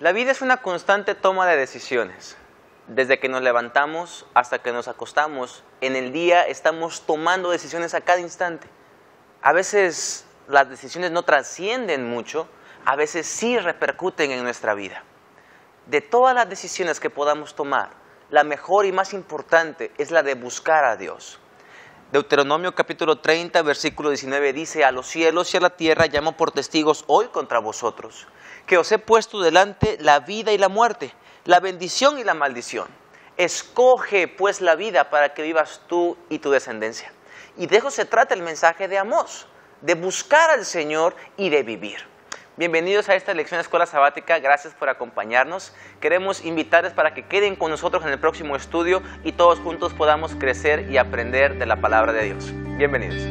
La vida es una constante toma de decisiones. Desde que nos levantamos hasta que nos acostamos, en el día estamos tomando decisiones a cada instante. A veces las decisiones no trascienden mucho, a veces sí repercuten en nuestra vida. De todas las decisiones que podamos tomar, la mejor y más importante es la de buscar a Dios. Deuteronomio capítulo 30, versículo 19 dice: a los cielos y a la tierra llamo por testigos hoy contra vosotros, que os he puesto delante la vida y la muerte, la bendición y la maldición. Escoge pues la vida para que vivas tú y tu descendencia. Y de eso se trata el mensaje de Amós, de buscar al Señor y de vivir. Bienvenidos a esta lección de Escuela Sabática, gracias por acompañarnos. Queremos invitarles para que queden con nosotros en el próximo estudio y todos juntos podamos crecer y aprender de la palabra de Dios. Bienvenidos.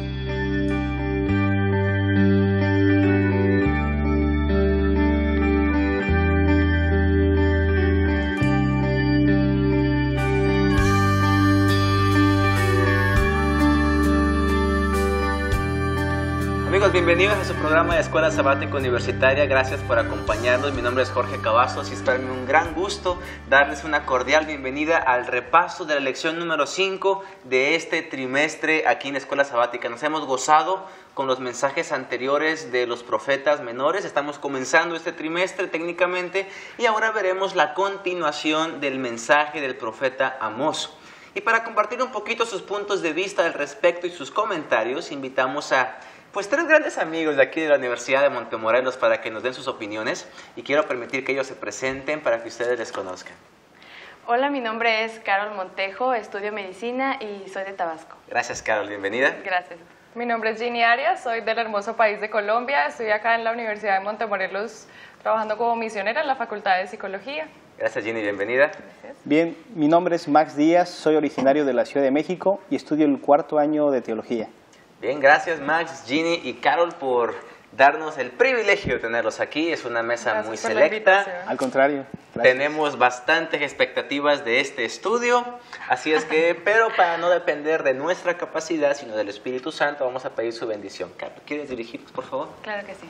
Amigos, bienvenidos a su programa de Escuela Sabática Universitaria. Gracias por acompañarnos. Mi nombre es Jorge Cavazos y es para mí un gran gusto darles una cordial bienvenida al repaso de la lección número 5 de este trimestre aquí en Escuela Sabática. Nos hemos gozado con los mensajes anteriores de los profetas menores. Estamos comenzando este trimestre técnicamente y ahora veremos la continuación del mensaje del profeta Amós. Y para compartir un poquito sus puntos de vista al respecto y sus comentarios, invitamos a tres grandes amigos de aquí de la Universidad de Montemorelos para que nos den sus opiniones y quiero permitir que ellos se presenten para que ustedes les conozcan. Hola, mi nombre es Carol Montejo, estudio medicina y soy de Tabasco. Gracias, Carol, bienvenida. Gracias. Mi nombre es Ginny Arias, soy del hermoso país de Colombia, estoy acá en la Universidad de Montemorelos trabajando como misionera en la Facultad de Psicología. Gracias, Ginny, bienvenida. Gracias. Bien, mi nombre es Max Díaz, soy originario de la Ciudad de México y estudio el 4º año de Teología. Bien, gracias Max, Ginny y Carol por darnos el privilegio de tenerlos aquí. Es una mesa muy selecta. Al contrario. Gracias. Tenemos bastantes expectativas de este estudio, así es que, pero para no depender de nuestra capacidad, sino del Espíritu Santo, vamos a pedir su bendición. Carol, ¿quieres dirigirnos, por favor? Claro que sí.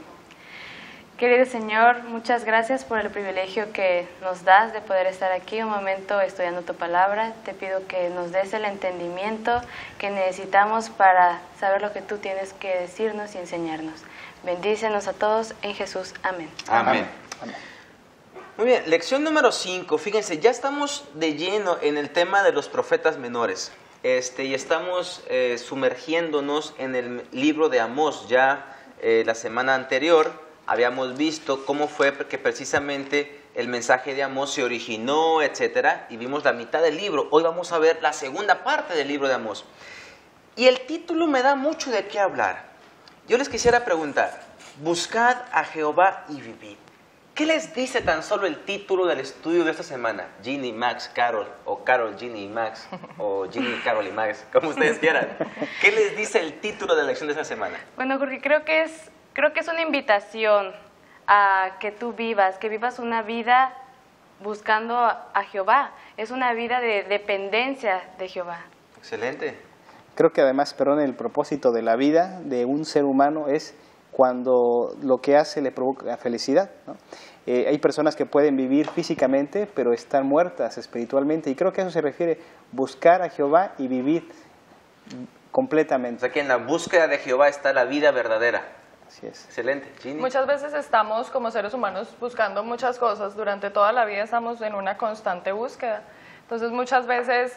Querido Señor, muchas gracias por el privilegio que nos das de poder estar aquí un momento estudiando tu palabra. Te pido que nos des el entendimiento que necesitamos para saber lo que tú tienes que decirnos y enseñarnos. Bendícenos a todos en Jesús. Amén. Amén. Amén. Muy bien, lección número 5. Fíjense, ya estamos de lleno en el tema de los profetas menores. Y estamos sumergiéndonos en el libro de Amós. Ya la semana anterior habíamos visto cómo fue que precisamente el mensaje de Amós se originó, etcétera, y vimos la mitad del libro. Hoy vamos a ver la segunda parte del libro de Amós. Y el título me da mucho de qué hablar. Yo les quisiera preguntar: buscad a Jehová y vivid. ¿Qué les dice tan solo el título del estudio de esta semana? Ginny, Max, Carol, o Carol, Ginny y Max, o Ginny, Carol y Max, como ustedes quieran. ¿Qué les dice el título de la lección de esta semana? Bueno, Jorge, creo que es una invitación a que tú que vivas una vida buscando a Jehová. Es una vida de dependencia de Jehová. Excelente. Creo que además, el propósito de la vida de un ser humano es cuando lo que hace le provoca felicidad, ¿no? Hay personas que pueden vivir físicamente, pero están muertas espiritualmente, y creo que a eso se refiere, buscar a Jehová y vivir completamente. O sea que en la búsqueda de Jehová está la vida verdadera. Así es. Excelente. Ginny. Muchas veces estamos como seres humanos buscando muchas cosas, durante toda la vida estamos en una constante búsqueda. Entonces muchas veces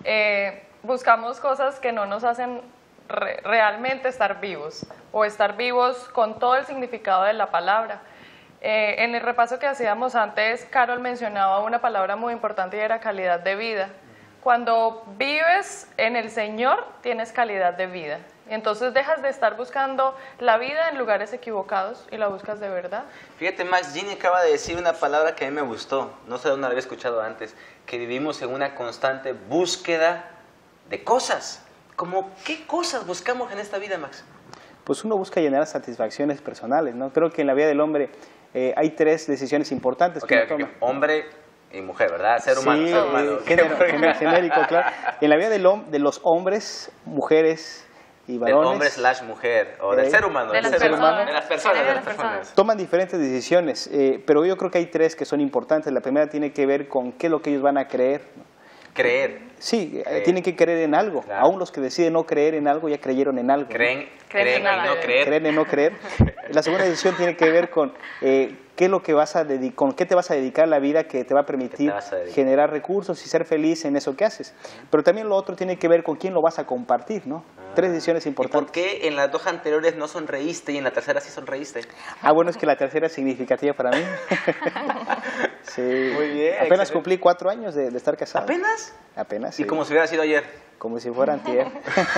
buscamos cosas que no nos hacen realmente estar vivos, o estar vivos con todo el significado de la palabra. En el repaso que hacíamos antes, Carol mencionaba una palabra muy importante y era calidad de vida. Cuando vives en el Señor, tienes calidad de vida. Y entonces dejas de estar buscando la vida en lugares equivocados y la buscas de verdad. Fíjate, Max, Ginny acaba de decir una palabra que a mí me gustó. No sé dónde la había escuchado antes. Que vivimos en una constante búsqueda de cosas. ¿Cómo qué cosas buscamos en esta vida, Max? Pues uno busca llenar satisfacciones personales, ¿no? Creo que en la vida del hombre hay 3 decisiones importantes que uno toma. Hombre y mujer, ¿verdad? Ser humano, sí, ser humano. Genérico, claro. En la vida de los hombres, mujeres, y Del varones. hombre / mujer, o del ser humano. De del las ser personas. humano, de las personas. De De las las personas. Toman diferentes decisiones, pero yo creo que hay tres que son importantes. La primera tiene que ver con qué es lo que ellos van a creer, ¿no? Creer. Sí, tienen que creer en algo. Claro. Aún los que deciden no creer en algo ya creyeron en algo. ¿no? Creen Creen y en nada. no creer. Creer en no creer. La segunda decisión tiene que ver con qué es lo que con qué te vas a dedicar la vida que te va a permitir vas a dedicar? generar recursos y ser feliz en eso que haces. Pero también lo otro tiene que ver con quién lo vas a compartir, ¿no? Tres decisiones ¿Y por importantes. qué en las dos anteriores no sonreíste y en la tercera sí sonreíste? Bueno, es que la tercera es significativa para mí. Sí. Muy bien, Apenas excelente. cumplí 4 años de estar casado. ¿Apenas? Apenas, sí. Y como si hubiera sido ayer. Como si fuera antier.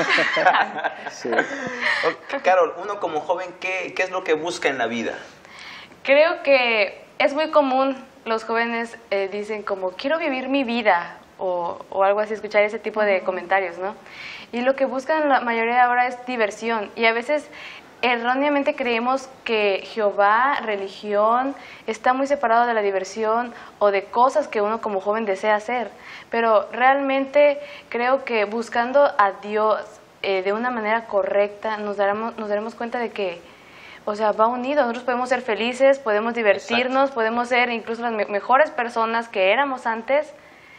Sí. Carol, uno como joven, ¿qué es lo que busca en la vida? Creo que es muy común, los jóvenes dicen como, quiero vivir mi vida, o algo así, escuchar ese tipo de comentarios, ¿no? Y lo que buscan la mayoría de ahora es diversión, y a veces erróneamente creemos que Jehová, religión, está muy separado de la diversión o de cosas que uno como joven desea hacer, pero realmente creo que buscando a Dios de una manera correcta nos daremos cuenta de que, o sea, va unido. Nosotros podemos ser felices, podemos divertirnos, Exacto. podemos ser incluso las mejores personas que éramos antes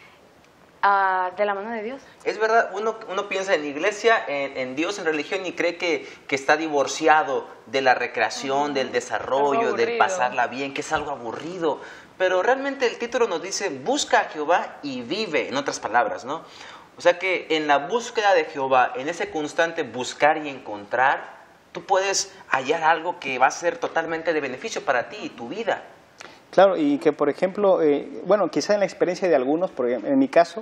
de la mano de Dios. Es verdad, uno piensa en iglesia, en Dios, en religión y cree que está divorciado de la recreación, del desarrollo, Algo del aburrido. pasarla bien, que es algo aburrido. Pero realmente el título nos dice, busca a Jehová y vive, en otras palabras, ¿no? O sea que en la búsqueda de Jehová, en ese constante buscar y encontrar, tú puedes hallar algo que va a ser totalmente de beneficio para ti y tu vida. Claro, y que por ejemplo, bueno, quizá en la experiencia de algunos, porque en mi caso,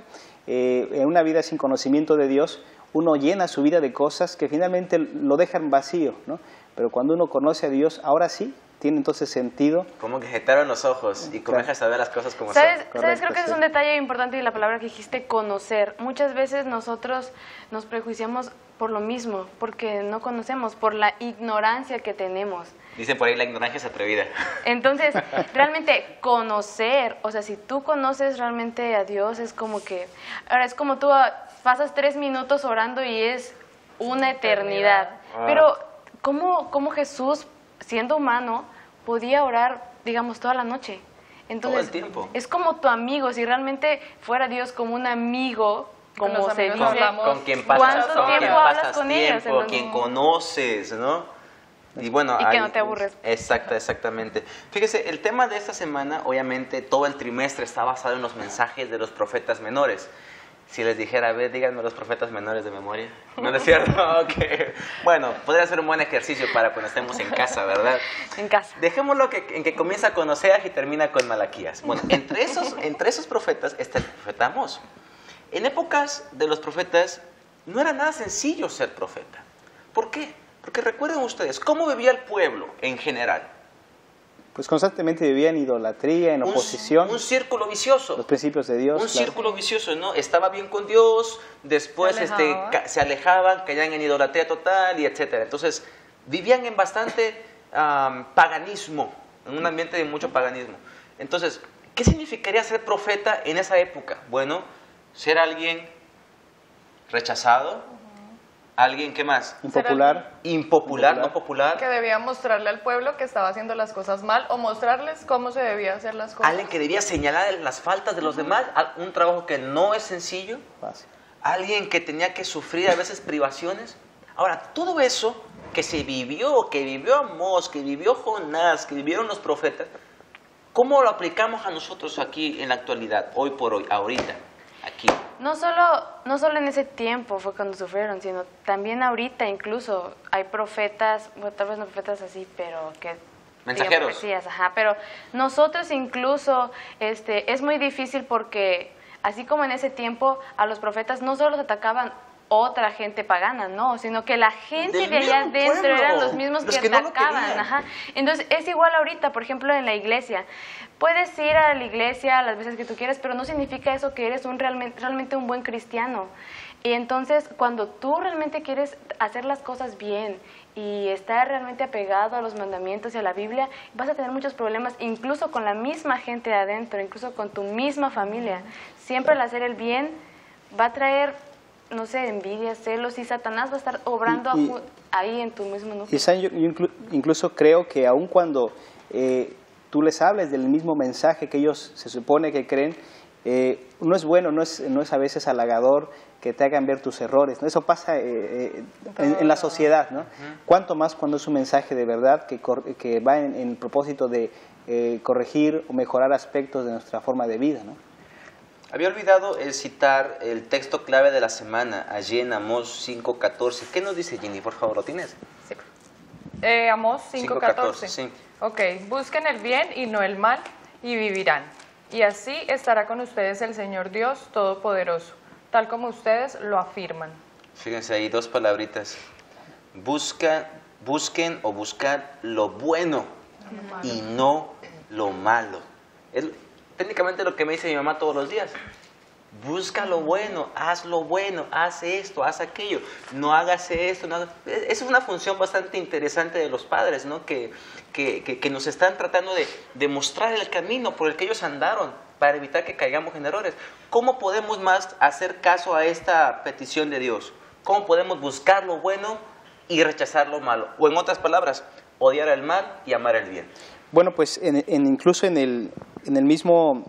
en una vida sin conocimiento de Dios, uno llena su vida de cosas que finalmente lo dejan vacío, ¿no? Pero cuando uno conoce a Dios, ahora sí, tiene entonces sentido. Como que se te abren los ojos y comienzas a ver las cosas como son. ¿Sabes? Correcto, Creo que ese es sí. un detalle importante y la palabra que dijiste, conocer. Muchas veces nosotros nos prejuiciamos por lo mismo, porque no conocemos, por la ignorancia que tenemos. Dicen por ahí, la ignorancia es atrevida. Entonces, realmente conocer, o sea, si tú conoces realmente a Dios, es como que, ahora es como tú pasas 3 minutos orando y es una eternidad. Ah. Pero, ¿cómo Jesús, siendo humano, podía orar, digamos, toda la noche? Entonces, Todo el tiempo. es como tu amigo, si realmente fuera Dios como un amigo, Con como los se amigos dice, hablamos Con quien ¿cuánto pasas, con quien tiempo hablas pasas con ellos? tiempo, Entonces, quien conoces, ¿no? Y bueno, Y que no te aburres. Exactamente. Fíjese, el tema de esta semana, obviamente, todo el trimestre está basado en los mensajes de los profetas menores. Si les dijera, a ver, díganme los profetas menores de memoria. ¿No es cierto? Ok. Bueno, podría ser un buen ejercicio para cuando estemos en casa, ¿verdad? en casa. Dejémoslo en que comienza con Oseas y termina con Malaquías. Bueno, entre esos profetas está el profeta Amós. En épocas de los profetas no era nada sencillo ser profeta. ¿Por qué? Porque recuerden ustedes, ¿cómo vivía el pueblo en general? Pues constantemente vivía en idolatría, en oposición, Un círculo vicioso. los principios de Dios. Un claro. círculo vicioso, ¿no? Estaba bien con Dios, después Se alejaban. se alejaban, caían en idolatría total y etcétera. Entonces, vivían en bastante paganismo, en un ambiente de mucho paganismo. Entonces, ¿qué significaría ser profeta en esa época? Bueno, ser alguien rechazado, alguien, ¿qué más? Impopular. Impopular, no popular. Que debía mostrarle al pueblo que estaba haciendo las cosas mal o mostrarles cómo se debía hacer las cosas. Alguien que debía señalar las faltas de los demás, un trabajo que no es sencillo. Fácil. Alguien que tenía que sufrir a veces privaciones. Ahora, todo eso que vivió Amós, que vivió Jonás, que vivieron los profetas, ¿cómo lo aplicamos a nosotros aquí en la actualidad, hoy por hoy, ahorita, aquí? No solo en ese tiempo fue cuando sufrieron, sino también ahorita incluso hay profetas, bueno, tal vez no profetas así, pero que Mensajeros. digan profecías, ajá, pero nosotros incluso es muy difícil porque así como en ese tiempo a los profetas no solo los atacaban otra gente pagana, no, sino que la gente Del de allá mismo adentro pueblo, eran los mismos los que que no lo atacaban, querían. ajá. Entonces es igual ahorita, por ejemplo, en la iglesia. Puedes ir a la iglesia las veces que tú quieras, pero no significa eso que eres realmente un buen cristiano. Y entonces, cuando tú realmente quieres hacer las cosas bien y estar realmente apegado a los mandamientos y a la Biblia, vas a tener muchos problemas, incluso con la misma gente de adentro, incluso con tu misma familia. Siempre el hacer el bien va a traer no sé, envidia, celos, y Satanás va a estar obrando ahí en tu mismo núcleo. Y ¿saben? Yo incluso creo que aun cuando tú les hables del mismo mensaje que ellos se supone que creen, no es bueno, no es a veces halagador que te hagan ver tus errores, ¿no? Eso pasa en la sociedad, ¿no? Cuanto más cuando es un mensaje de verdad que va en el propósito de corregir o mejorar aspectos de nuestra forma de vida, ¿no? Había olvidado el citar el texto clave de la semana, allí en Amós 5:14. ¿Qué nos dice Ginny? Por favor, ¿lo tienes? Sí. Amós 5:14. Sí. Ok, busquen el bien y no el mal y vivirán. Y así estará con ustedes el Señor Dios Todopoderoso, tal como ustedes lo afirman. Fíjense ahí, dos palabritas. Busquen o buscad lo bueno y no lo malo. Es técnicamente lo que me dice mi mamá todos los días. Busca lo bueno, haz esto, haz aquello, no hagas esto. No hagas... Es una función bastante interesante de los padres, ¿no? Que nos están tratando de mostrar el camino por el que ellos andaron para evitar que caigamos en errores. ¿Cómo podemos más hacer caso a esta petición de Dios? ¿Cómo podemos buscar lo bueno y rechazar lo malo? O en otras palabras, odiar el mal y amar el bien. Bueno, pues incluso en el mismo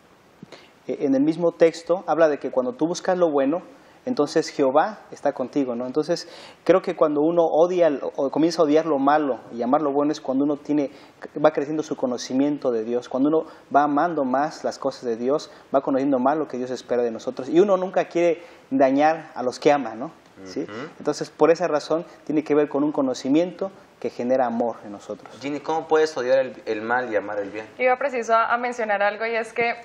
texto habla de que cuando tú buscas lo bueno, entonces Jehová está contigo, ¿no? Entonces creo que cuando uno comienza a odiar lo malo y amar lo bueno es cuando uno va creciendo su conocimiento de Dios, cuando uno va amando más las cosas de Dios, va conociendo más lo que Dios espera de nosotros, y uno nunca quiere dañar a los que ama, ¿no? ¿Sí? Entonces por esa razón tiene que ver con un conocimiento que genera amor en nosotros. Ginny, ¿cómo puedes odiar el mal y amar el bien? Iba preciso a mencionar algo, y es que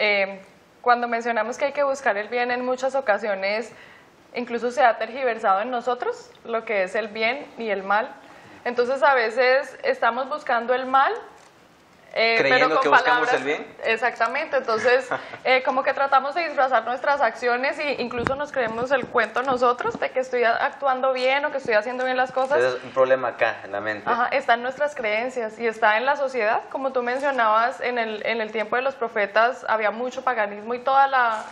cuando mencionamos que hay que buscar el bien, en muchas ocasiones incluso se ha tergiversado en nosotros lo que es el bien y el mal. Entonces a veces estamos buscando el mal, creyendo pero con que buscamos palabras, el bien. Exactamente, entonces como que tratamos de disfrazar nuestras acciones e incluso nos creemos el cuento nosotros de que estoy actuando bien o que estoy haciendo bien las cosas. Es un problema acá en la mente. Ajá, está en nuestras creencias y está en la sociedad. Como tú mencionabas, en el tiempo de los profetas había mucho paganismo y toda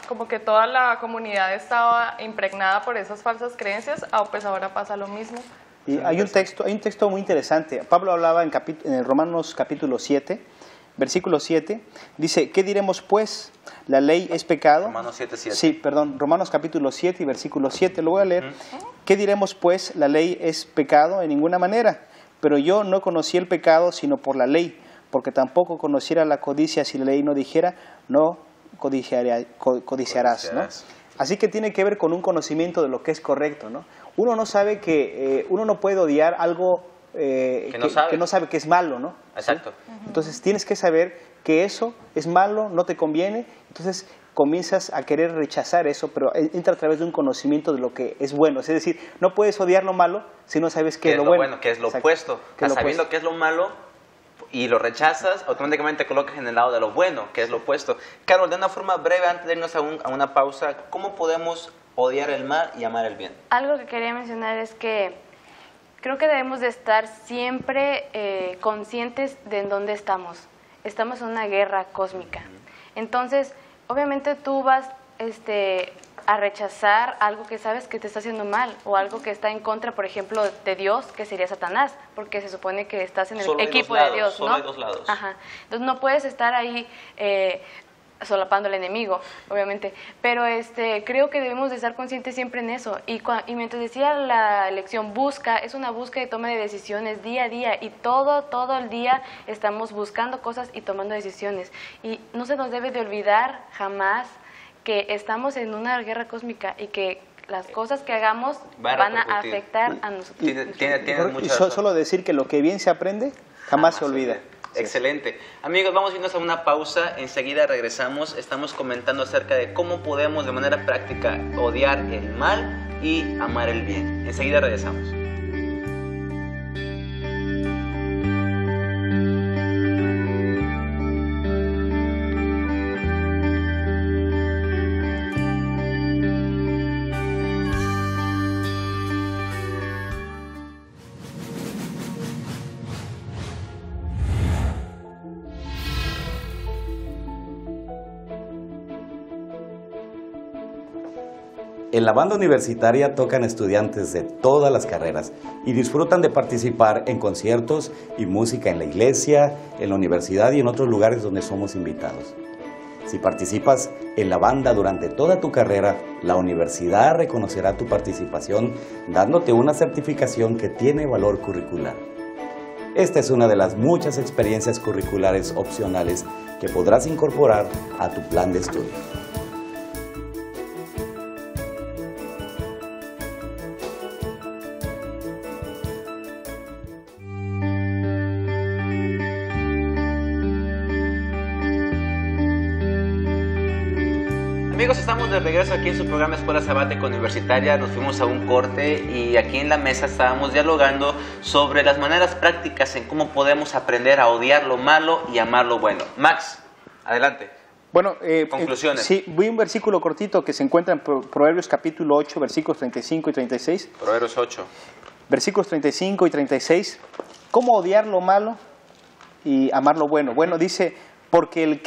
la comunidad estaba impregnada por esas falsas creencias. Pues ahora pasa lo mismo. Y hay un texto muy interesante. Pablo hablaba en Romanos capítulo 7, versículo 7, dice, ¿qué diremos pues? ¿La ley es pecado? Romanos 7:7. Sí, perdón, Romanos capítulo 7 y versículo 7, lo voy a leer. ¿Qué diremos pues? ¿La ley es pecado? En ninguna manera. Pero yo no conocí el pecado sino por la ley, porque tampoco conociera la codicia si la ley no dijera, no codiciarás, ¿no? Así que tiene que ver con un conocimiento de lo que es correcto, ¿no? Uno no sabe uno no puede odiar algo que no sabe que es malo, ¿no? Exacto. ¿Sí? Entonces tienes que saber que eso es malo, no te conviene, entonces comienzas a querer rechazar eso, pero entra a través de un conocimiento de lo que es bueno. Es decir, no puedes odiar lo malo si no sabes qué es lo bueno. Que es lo Exacto. opuesto. Sabiendo qué es lo malo y lo rechazas, automáticamente te colocas en el lado de lo bueno, que es lo opuesto. Carol, de una forma breve, antes de irnos a una pausa, ¿cómo podemos odiar el mal y amar el bien? Algo que quería mencionar es que creo que debemos de estar siempre conscientes de en dónde estamos. Estamos en una guerra cósmica. Entonces, obviamente tú vas a rechazar algo que sabes que te está haciendo mal o algo que está en contra, por ejemplo, de Dios, que sería Satanás, porque se supone que estás en el equipo de Dios, ¿no? Solo hay dos lados. Ajá. Entonces no puedes estar ahí solapando al enemigo, obviamente, pero creo que debemos de estar conscientes siempre en eso. Y mientras decía la lección, es una búsqueda y toma de decisiones día a día, y todo el día estamos buscando cosas y tomando decisiones. Y no se nos debe de olvidar jamás que estamos en una guerra cósmica y que las cosas que hagamos van a afectar a nosotros. Tienes mucha razón. Solo decir que lo que bien se aprende jamás se olvida. Excelente. Amigos, vamos a irnos a una pausa, enseguida regresamos. Estamos comentando acerca de cómo podemos de manera práctica odiar el mal y amar el bien. Enseguida regresamos. En la banda universitaria tocan estudiantes de todas las carreras y disfrutan de participar en conciertos y música en la iglesia, en la universidad y en otros lugares donde somos invitados. Si participas en la banda durante toda tu carrera, la universidad reconocerá tu participación dándote una certificación que tiene valor curricular. Esta es una de las muchas experiencias curriculares opcionales que podrás incorporar a tu plan de estudio. Amigos, estamos de regreso aquí en su programa Escuela Sabática Universitaria. Nos fuimos a un corte y aquí en la mesa estábamos dialogando sobre las maneras prácticas en cómo podemos aprender a odiar lo malo y amar lo bueno. Max, adelante. Bueno, conclusiones. Sí, voy a un versículo cortito que se encuentra en Proverbios capítulo 8, versículos 35 y 36. Proverbios 8. Versículos 35 y 36. ¿Cómo odiar lo malo y amar lo bueno? Bueno, dice, porque el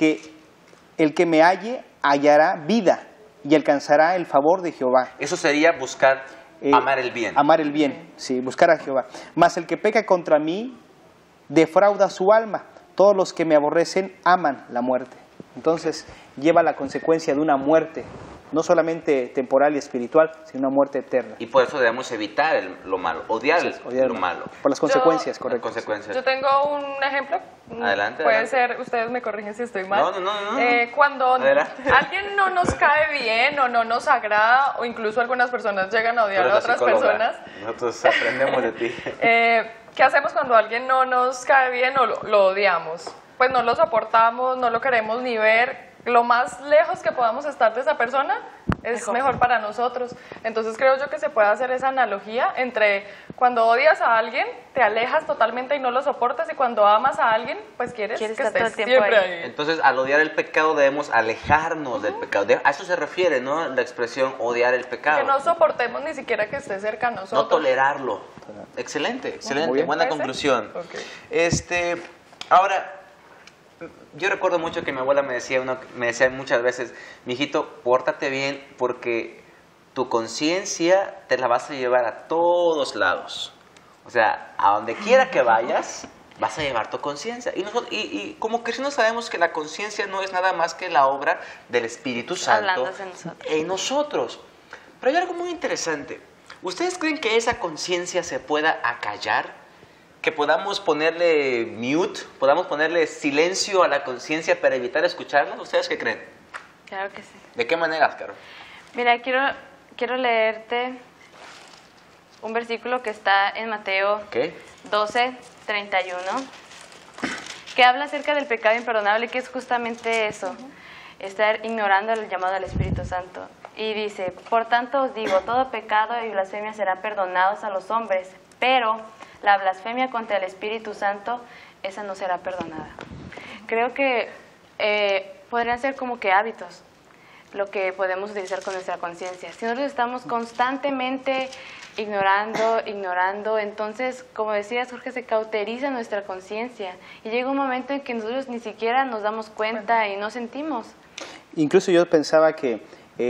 que me halle hallará vida y alcanzará el favor de Jehová. Eso sería buscar amar el bien. Amar el bien, sí, buscar a Jehová. Mas el que peca contra mí defrauda su alma. Todos los que me aborrecen aman la muerte. Entonces lleva la consecuencia de una muerte, no solamente temporal y espiritual, sino una muerte eterna. Y por eso debemos evitar lo malo, odiar lo malo. Por las consecuencias, correcto. Las consecuencias. Yo tengo un ejemplo. Adelante. Puede adelante. ser, ustedes me corrigen si estoy mal. No. Cuando Adelante. alguien no nos cae bien o no nos agrada, o incluso algunas personas llegan a odiar a otras personas. Nosotros aprendemos de ti. ¿Qué hacemos cuando alguien no nos cae bien o lo odiamos? Pues no lo soportamos, no lo queremos ni ver. Lo más lejos que podamos estar de esa persona es mejor para nosotros. Entonces creo yo que se puede hacer esa analogía entre cuando odias a alguien, te alejas totalmente y no lo soportas, y cuando amas a alguien, pues quieres que estar todo estés el tiempo siempre ahí. ahí. Entonces, al odiar el pecado debemos alejarnos del pecado. A eso se refiere, ¿no? La expresión odiar el pecado. Que no soportemos ni siquiera que esté cerca a nosotros. No tolerarlo. Excelente, excelente. Buena conclusión. Okay. Ahora, yo recuerdo mucho que mi abuela me decía muchas veces, mijito, pórtate bien porque tu conciencia te la vas a llevar a todos lados. O sea, a donde quiera que vayas, vas a llevar tu conciencia. Y como cristianos sabemos que la conciencia no es nada más que la obra del Espíritu Santo en nosotros. Pero hay algo muy interesante. ¿Ustedes creen que esa conciencia se pueda acallar? ¿Que podamos ponerle mute, podamos ponerle silencio a la conciencia para evitar escucharla? ¿Ustedes qué creen? Claro que sí. ¿De qué manera, Caro? Mira, quiero leerte un versículo que está en Mateo 12, 31, que habla acerca del pecado imperdonable, que es justamente eso, estar ignorando el llamado del Espíritu Santo. Y dice, por tanto os digo, todo pecado y blasfemia serán perdonados a los hombres, pero la blasfemia contra el Espíritu Santo, esa no será perdonada. Creo que podrían ser como que hábitos, lo que podemos utilizar con nuestra conciencia. Si nosotros estamos constantemente ignorando, entonces, como decías, Jorge, se cauteriza nuestra conciencia y llega un momento en que nosotros ni siquiera nos damos cuenta y no sentimos. Incluso yo pensaba que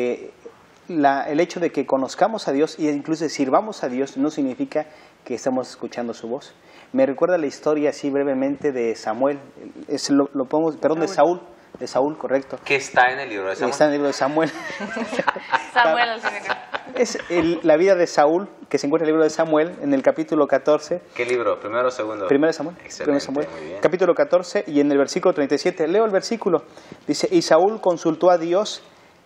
el hecho de que conozcamos a Dios e incluso sirvamos a Dios no significa que estamos escuchando su voz. Me recuerda la historia así brevemente de Samuel, de Saúl, correcto. Que está en el libro de Samuel. Está en el libro de Samuel. Samuel al final. Es la vida de Saúl, que se encuentra en el libro de Samuel, en el capítulo 14. ¿Qué libro? ¿Primero o segundo? Primero de Samuel. Excelente, Primero de Samuel. muy bien. Capítulo 14 y en el versículo 37. Leo el versículo. Dice, y Saúl consultó a Dios,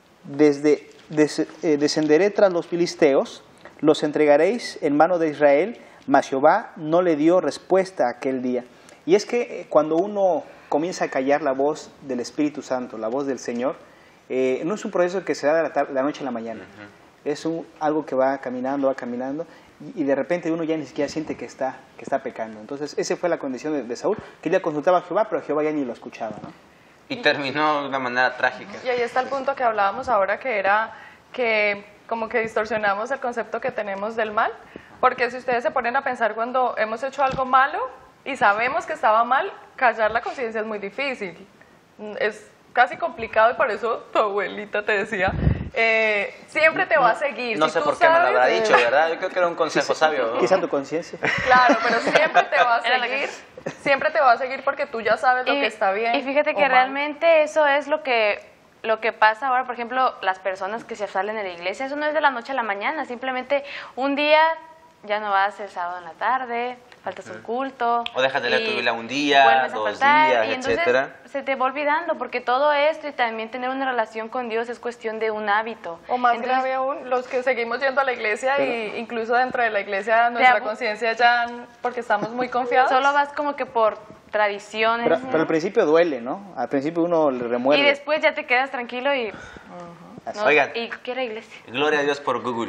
descenderé tras los filisteos, los entregaréis en mano de Israel, mas Jehová no le dio respuesta aquel día. Y es que cuando uno comienza a callar la voz del Espíritu Santo, la voz del Señor, no es un proceso que se da de la noche a la mañana. Es algo que va caminando, y de repente uno ya ni siquiera siente que está pecando. Entonces, esa fue la condición de Saúl, que él ya consultaba a Jehová, pero Jehová ya ni lo escuchaba, ¿no? Y terminó de una manera trágica. Y ahí está el punto que hablábamos ahora, que era que como que distorsionamos el concepto que tenemos del mal, porque si ustedes se ponen a pensar cuando hemos hecho algo malo y sabemos que estaba mal, callar la conciencia es muy difícil, es casi complicado, y por eso tu abuelita te decía siempre te va a seguir. No Si sé tú por qué me lo sabes- habrá dicho, ¿verdad? Yo creo que era un consejo sabio, ¿no? Quizá tu conciencia. Claro, pero siempre te va a Era la seguir. Siempre te va a seguir porque tú ya sabes lo que está bien. Y fíjate o que mal. realmente eso es lo que pasa ahora, por ejemplo, las personas que se salen de la iglesia, eso no es de la noche a la mañana, simplemente un día ya no vas el sábado en la tarde, faltas un culto. O dejas de leer tu y Biblia un día, vuelves a 2 faltar, días, y entonces etcétera. se te va olvidando, porque todo esto y también tener una relación con Dios es cuestión de un hábito. O más Entonces, grave aún, los que seguimos yendo a la iglesia y incluso dentro de la iglesia Te nuestra abu- conciencia ya, porque estamos muy confiados. solo vas como que por tradiciones. Pero al principio duele, ¿no? Al principio uno le remuerde. Y después ya te quedas tranquilo y... no, Oigan. ¿y qué era iglesia? Gloria a Dios por Google.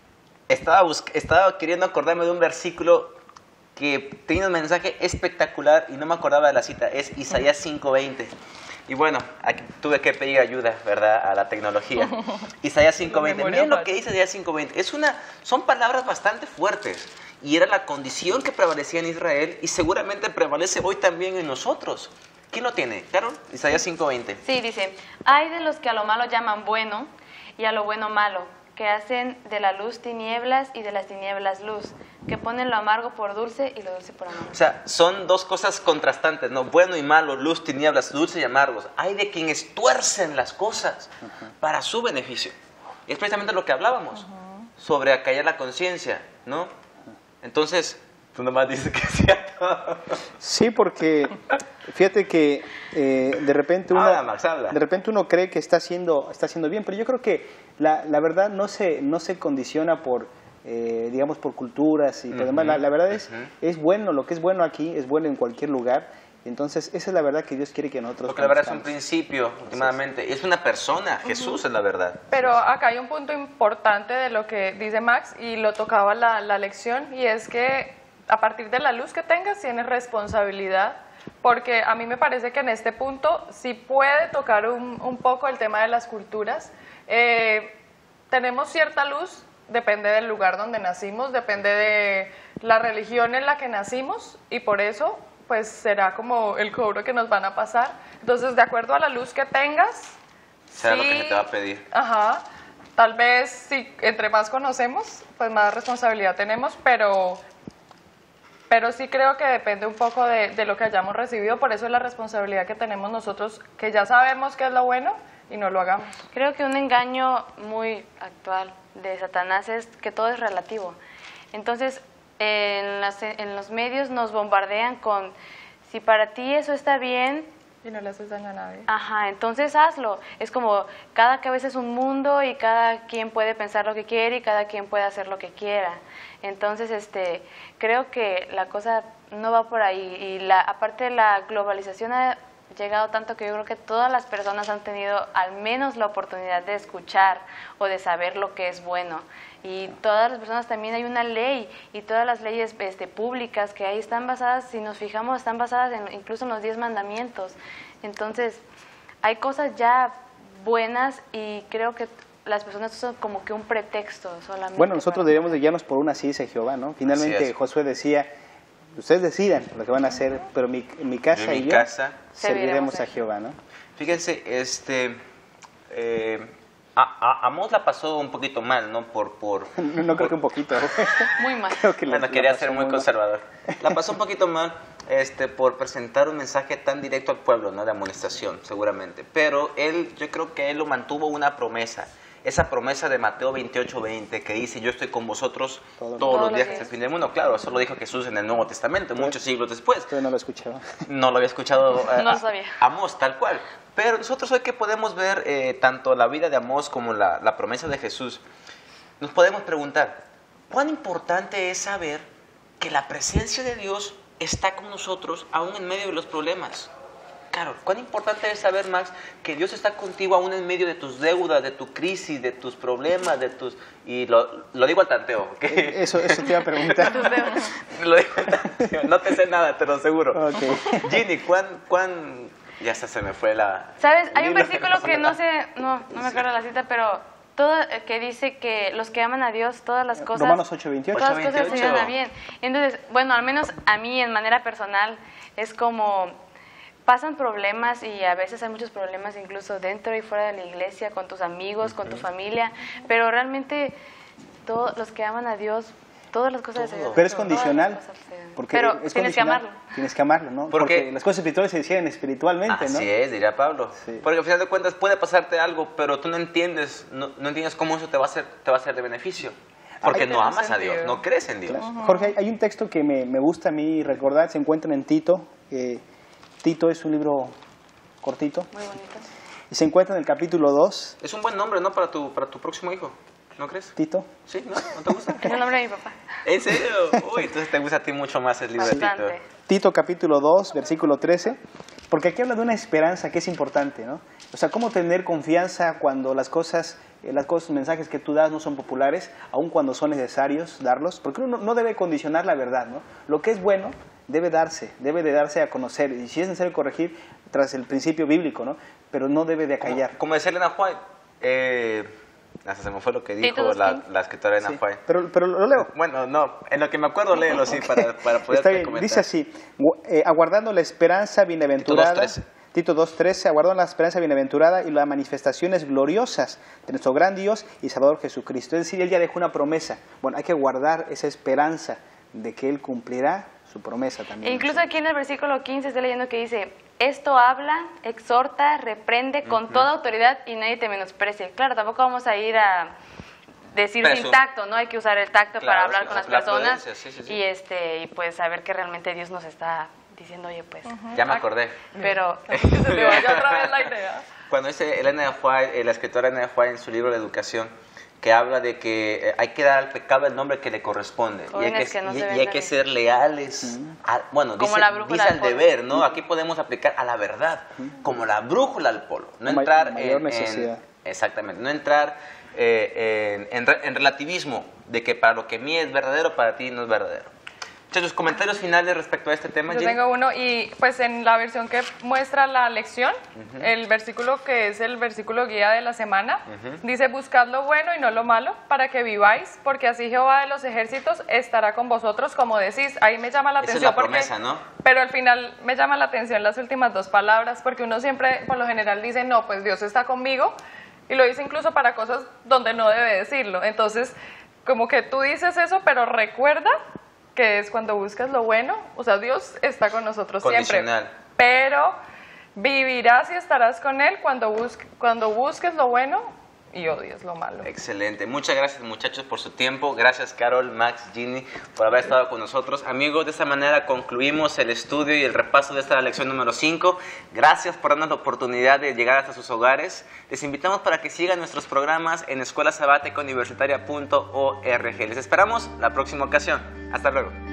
Estaba queriendo acordarme de un versículo que tenía un mensaje espectacular y no me acordaba de la cita. Es Isaías 5:20. Y bueno, aquí tuve que pedir ayuda, ¿verdad?, a la tecnología. Isaías 5:20. memoria Miren lo fácil. que dice Isaías 5:20. Son palabras bastante fuertes. Y era la condición que prevalecía en Israel y seguramente prevalece hoy también en nosotros. ¿Quién lo tiene? ¿Carol? Isaías 5:20. Sí, dice, hay de los que a lo malo llaman bueno y a lo bueno malo, que hacen de la luz tinieblas y de las tinieblas luz, que ponen lo amargo por dulce y lo dulce por amargo. O sea, son dos cosas contrastantes, ¿no? Bueno y malo, luz, tinieblas, dulces y amargos. Hay de quienes tuercen las cosas para su beneficio. Y es precisamente lo que hablábamos, sobre acallar la conciencia, ¿no? Entonces, tú nomás dices que es cierto. Sí, porque fíjate que de repente uno Habla, Max, habla. de repente uno cree que está haciendo bien, pero yo creo que la verdad no se condiciona por digamos por culturas y por demás. La verdad es bueno, lo que es bueno aquí es bueno en cualquier lugar. Entonces esa es la verdad que Dios quiere que nosotros Porque la verdad es un conozcamos. principio, últimamente. Es una persona, Jesús es la verdad. Pero acá hay un punto importante de lo que dice Max y lo tocaba la lección, y es que a partir de la luz que tengas tienes responsabilidad, porque a mí me parece que en este punto sí puede tocar un poco el tema de las culturas. Tenemos cierta luz, depende del lugar donde nacimos, depende de la religión en la que nacimos, y por eso pues será como el cobro que nos van a pasar. Entonces, de acuerdo a la luz que tengas, Será lo sí, que se te va a pedir. Ajá, tal vez si entre más conocemos, pues más responsabilidad tenemos, pero sí creo que depende un poco de lo que hayamos recibido, por eso es la responsabilidad que tenemos nosotros, que ya sabemos qué es lo bueno y no lo hagamos. Creo que un engaño muy actual de Satanás es que todo es relativo. Entonces, en los medios nos bombardean con, si para ti eso está bien, Y no le haces daño a nadie. ajá, entonces hazlo. Es como cada cabeza es un mundo y cada quien puede pensar lo que quiere y cada quien puede hacer lo que quiera. Entonces, creo que la cosa no va por ahí. Y aparte la globalización ha llegado tanto que yo creo que todas las personas han tenido al menos la oportunidad de escuchar o de saber lo que es bueno. Y todas las personas también hay una ley, y todas las leyes públicas que ahí están basadas, si nos fijamos, están basadas incluso en los 10 mandamientos. Entonces, hay cosas ya buenas y creo que las personas son como que un pretexto solamente. Bueno, nosotros para- debemos de guiarnos por una así dice Jehová, ¿no? Así Finalmente es. Josué decía, ustedes decidan lo que van a hacer, pero mi casa Yo en y mi yo casa serviremos a a Jehová, ¿no? Fíjense, Amós la pasó un poquito mal, ¿no? No creo que un poquito. Muy mal. Creo que Bueno, la quería pasó ser muy mal. conservador. La pasó un poquito mal por presentar un mensaje tan directo al pueblo, ¿no? De amonestación, seguramente. Pero yo creo que él lo mantuvo una promesa. Esa promesa de Mateo 28:20 que dice, yo estoy con vosotros todos los días hasta el fin del mundo. Claro, eso lo dijo Jesús en el Nuevo Testamento, muchos siglos después. Yo no lo escuchaba. No lo había escuchado No lo sabía. Amós, tal cual. Pero nosotros hoy que podemos ver tanto la vida de Amós como la promesa de Jesús, nos podemos preguntar, ¿cuán importante es saber que la presencia de Dios está con nosotros aún en medio de los problemas? Claro, ¿cuán importante es saber, Max, que Dios está contigo aún en medio de tus deudas, de tu crisis, de tus problemas, y lo digo al tanteo, ¿ok? Eso te iba a preguntar. Lo digo al tanteo, no te sé nada, te lo aseguro. Ok. Ginny, ¿cuán... Ya hasta se me fue la... ¿Sabes? Hay un Dilo. versículo que no me acuerdo la cita, pero que dice que los que aman a Dios, todas las cosas... Romanos 8:28. Todas las cosas se 8:28. dan a bien. Entonces, bueno, al menos a mí en manera personal es como pasan problemas y a veces hay muchos problemas incluso dentro y fuera de la iglesia, con tus amigos, con tu familia, pero realmente todos los que aman a Dios, todas las cosas de Dios. Pero es condicional, porque pero es tienes que amarlo. Tienes que amarlo, ¿no? Porque las cosas espirituales se deciden espiritualmente, ¿no? Así es, diría Pablo. Sí. Porque al final de cuentas puede pasarte algo, pero tú no entiendes, no entiendes cómo eso te va a ser de beneficio. Porque no amas a Dios, no crees en Dios. Claro. Jorge, hay un texto que me gusta a mí recordar, se encuentra en Tito. Tito es un libro cortito. Muy bonito. Y se encuentra en el capítulo 2. Es un buen nombre, ¿no? Para tu próximo hijo, ¿no crees? Tito. ¿Sí? ¿No? ¿No te gusta? Es el nombre de mi papá. ¿En serio? Uy, entonces te gusta a ti mucho más el libro de Tito. Bastante. Tito capítulo 2, versículo 13. Porque aquí habla de una esperanza que es importante, ¿no? O sea, cómo tener confianza cuando las cosas, mensajes que tú das no son populares, aun cuando son necesarios darlos. Porque uno no debe condicionar la verdad, ¿no? Lo que es bueno debe de darse a conocer. Y si es necesario corregir, tras el principio bíblico, ¿no? Pero no debe de acallar. Como decía Elena White, hasta se me fue lo que dijo la escritora Elena Sí, White. pero lo leo. Bueno, no, en lo que me acuerdo, léelo, sí, para poder Está bien. comentar. Dice así, aguardando la esperanza bienaventurada. Tito 2.13, aguardando la esperanza bienaventurada y las manifestaciones gloriosas de nuestro gran Dios y Salvador Jesucristo. Es decir, Él ya dejó una promesa. Bueno, hay que guardar esa esperanza de que Él cumplirá su promesa también. Incluso aquí en el versículo 15 estoy leyendo que dice, esto habla, exhorta, reprende con toda autoridad y nadie te menosprecie. Claro, tampoco vamos a ir a decir sin tacto, ¿no? Hay que usar el tacto para hablar con las personas y pues saber que realmente Dios nos está diciendo, oye, pues... Ya me acordé. Pero... Que se te vaya otra vez la idea. Cuando dice Elena White, la escritora Elena White en su libro de educación, que habla de que hay que dar al pecado el nombre que le corresponde y hay que ser leales, bueno, como dice al deber, ¿no? Aquí podemos aplicar a la verdad, como la brújula al polo, no entrar mayor necesidad. Exactamente, no entrar en relativismo, de que para lo que mí es verdadero, para ti no es verdadero. Entonces, los comentarios finales respecto a este tema. Yo tengo uno y pues en la versión que muestra la lección, el versículo que es el versículo guía de la semana, dice, buscad lo bueno y no lo malo para que viváis, porque así Jehová de los ejércitos estará con vosotros, como decís. Ahí me llama la atención. Esa es la promesa, ¿no? Pero al final me llama la atención las últimas dos palabras, porque uno siempre por lo general dice, no, pues Dios está conmigo, y lo dice incluso para cosas donde no debe decirlo. Entonces, como que tú dices eso, pero recuerda que es cuando buscas lo bueno, o sea, Dios está con nosotros siempre, pero vivirás y estarás con Él cuando busques lo bueno y odies lo malo. Excelente, muchas gracias muchachos por su tiempo, gracias Carol, Max, Ginny por haber estado con nosotros. Amigos, de esta manera concluimos el estudio y el repaso de esta lección número 5. Gracias por darnos la oportunidad de llegar hasta sus hogares. Les invitamos para que sigan nuestros programas en escuelasabaticauniversitaria.org. Les esperamos la próxima ocasión. Hasta luego.